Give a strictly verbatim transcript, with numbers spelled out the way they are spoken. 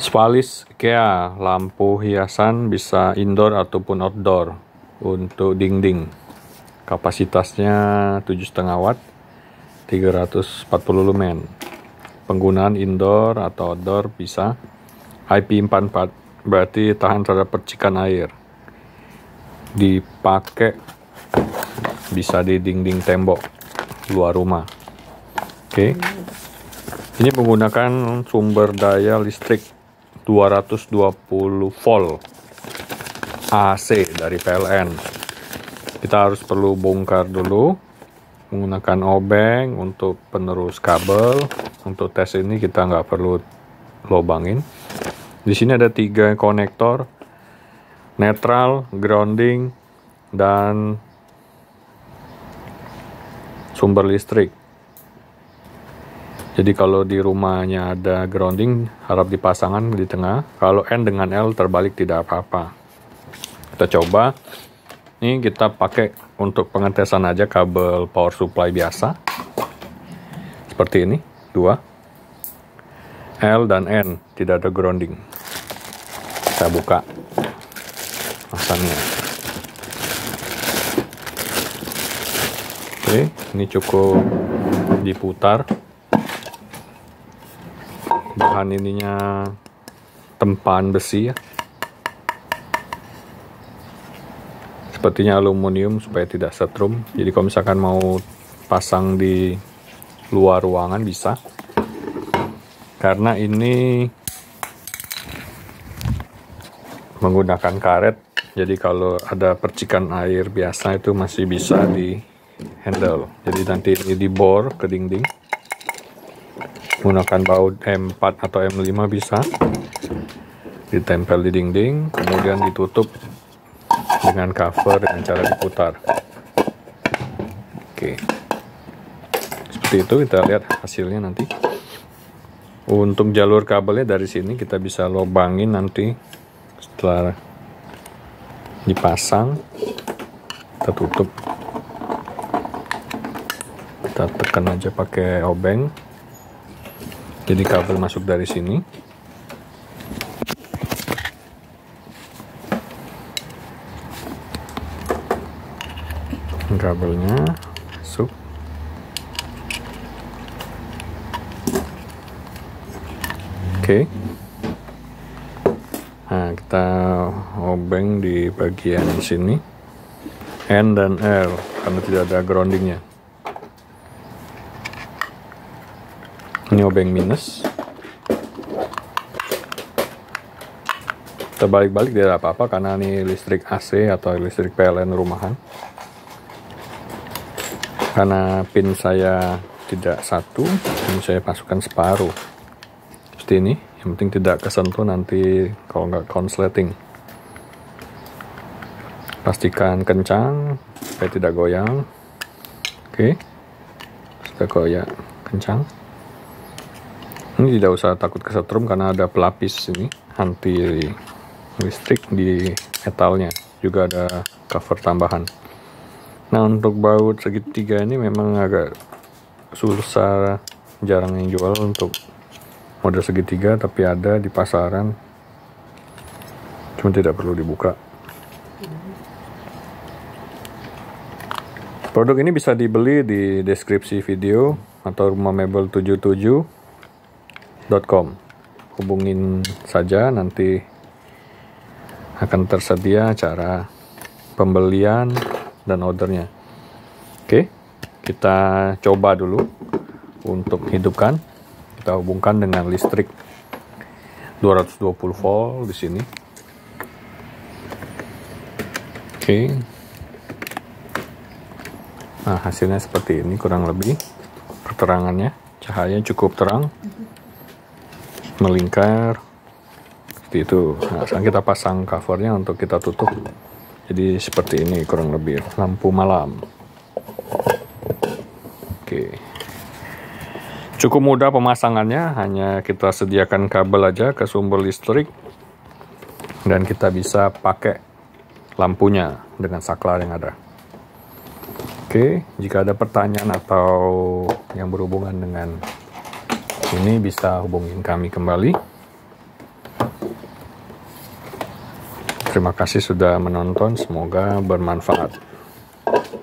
Svalis IKEA, lampu hiasan bisa indoor ataupun outdoor untuk dinding. Kapasitasnya tujuh koma lima watt, tiga ratus empat puluh lumen. Penggunaan indoor atau outdoor bisa. I P empat puluh empat berarti tahan terhadap percikan air. Dipakai bisa di dinding tembok luar rumah. Oke. Ini menggunakan sumber daya listrik dua ratus dua puluh volt A C dari P L N. Kita harus perlu bongkar dulu menggunakan obeng untuk penerus kabel. Untuk tes ini kita nggak perlu lobangin. Di sini ada tiga konektor, netral, grounding, dan sumber listrik. Jadi kalau di rumahnya ada grounding, harap dipasangkan di tengah. Kalau N dengan L terbalik tidak apa-apa. Kita coba. Ini kita pakai untuk pengetesan aja kabel power supply biasa. Seperti ini, dua. L dan N, tidak ada grounding. Kita buka masangnya. Oke, ini cukup diputar. Bahan ininya tempaan besi ya. Sepertinya aluminium supaya tidak setrum. Jadi kalau misalkan mau pasang di luar ruangan bisa. Karena ini menggunakan karet. Jadi kalau ada percikan air biasa itu masih bisa di handle. Jadi nanti ini dibor ke dinding. Menggunakan baut M empat atau M lima bisa. Ditempel di dinding, kemudian ditutup dengan cover dengan cara diputar. Oke. Seperti itu, kita lihat hasilnya nanti. Untuk jalur kabelnya dari sini kita bisa lobangin nanti setelah dipasang. Kita tutup. Kita tekan aja pakai obeng. Jadi kabel masuk dari sini. Kabelnya masuk. Oke. Nah, kita obeng di bagian sini. N dan L karena tidak ada groundingnya. Ini obeng minus. Terbalik-balik tidak apa-apa karena ini listrik A C atau listrik P L N rumahan. Karena pin saya tidak satu, ini saya masukkan separuh. Seperti ini, yang penting tidak kesentuh nanti kalau nggak konsleting. Pastikan kencang supaya tidak goyang. Oke, sudah goyang kencang. Ini tidak usah takut kesetrum karena ada pelapis ini anti listrik di metalnya, juga ada cover tambahan. Nah, untuk baut segitiga ini memang agak susah, jarang yang jual untuk model segitiga, tapi ada di pasaran, cuma tidak perlu dibuka. Produk ini bisa dibeli di deskripsi video atau rumah mebel tujuh tujuh dot com. Hubungin saja, nanti akan tersedia cara pembelian dan ordernya. Oke, kita coba dulu untuk hidupkan. Kita hubungkan dengan listrik dua ratus dua puluh volt di sini. Oke. Nah, hasilnya seperti ini kurang lebih. Keterangannya, cahayanya cukup terang. Melingkar seperti itu. Nah, sekarang kita pasang covernya untuk kita tutup. Jadi seperti ini kurang lebih lampu malam. Oke, cukup mudah pemasangannya, hanya kita sediakan kabel aja ke sumber listrik dan kita bisa pakai lampunya dengan saklar yang ada. Oke, jika ada pertanyaan atau yang berhubungan dengan ini bisa hubungin kami kembali. Terima kasih sudah menonton, semoga bermanfaat.